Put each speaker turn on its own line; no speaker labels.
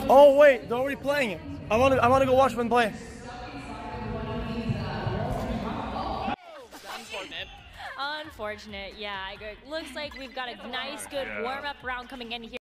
Oh wait, they're already playing it. I wanna go watch them play.
Unfortunate, yeah. Looks like we've got a nice, good warm-up round coming in here.